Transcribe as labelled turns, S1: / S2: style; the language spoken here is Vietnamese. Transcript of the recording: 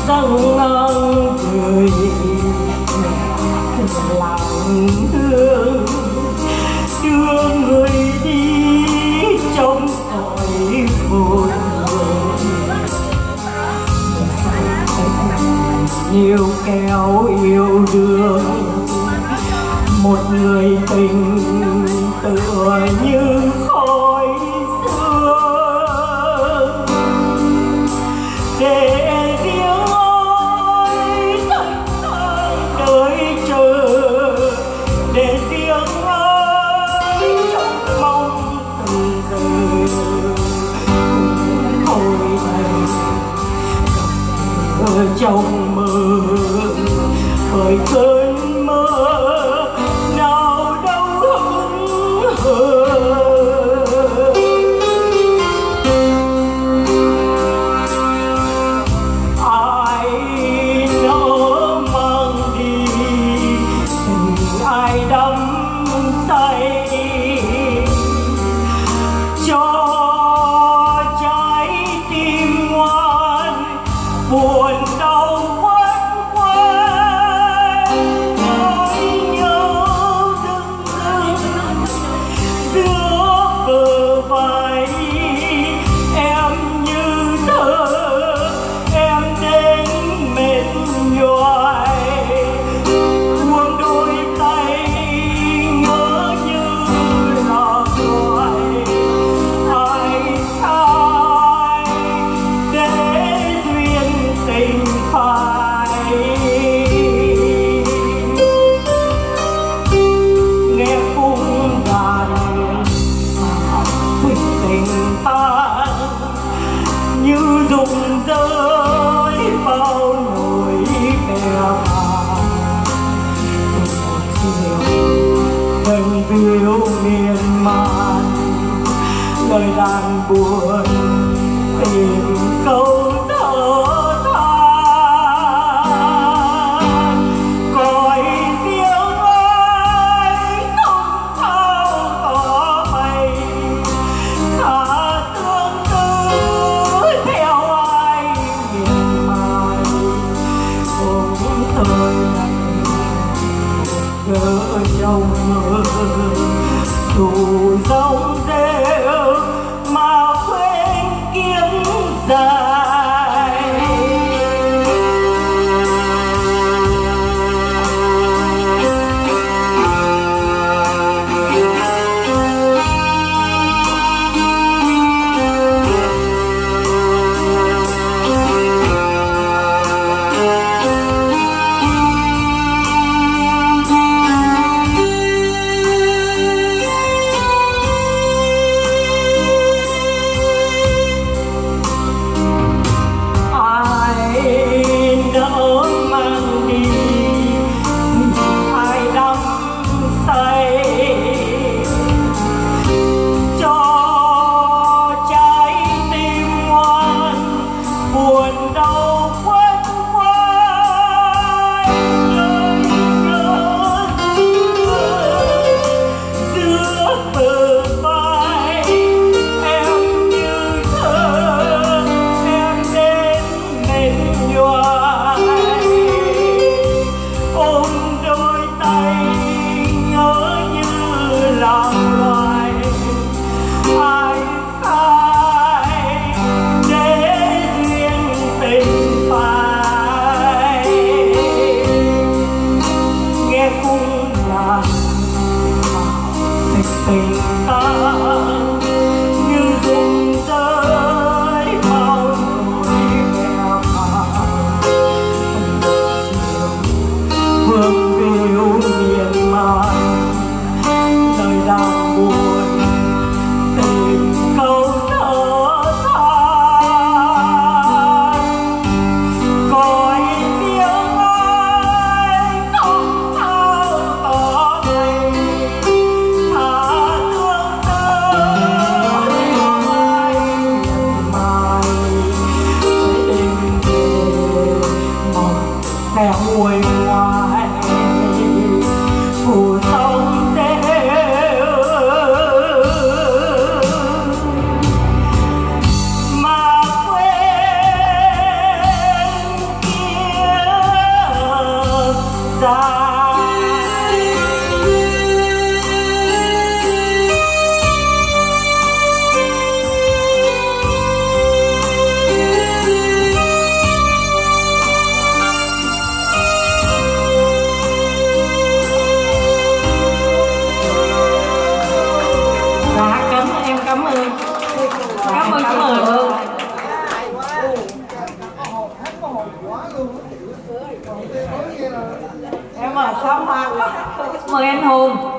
S1: dâng ngang cười lòng thương đưa người đi trong cõi buồn. Nhiều kéo yêu đương một người tình tựa như khói sương, để riêng ôi thanh thang đợi chờ, để riêng ôi trong mong từng giờ thôi thành ở trong mơ bởi cơn mơ nào đâu hững hờ. Ai nỡ mang đi tình ai đắm say cho trái tim ngoan buồn đau quấn quanh nỗi nhớ dưng dưng giữa bờ vai. Em như thơ em đến mệt nhoài buông đôi tay ngỡ như là loài. Ai sai để duyên tình phai, nghe cung đàn thủy tình tan như rụng rơi bao nỗi bè bàng. Một chiều vần viu miên man lời đàn buồn tìm câu thở than. Cõi riêng ơi không sao có mây xa tương tư theo ai miền mai. Cũng thời này gỡ trong mơ dù rong rêu mà quên kiếm dài. Ai sai để duyên tình phai. ơn. Cảm ơn. Em mà sao mà mời anh Hùng.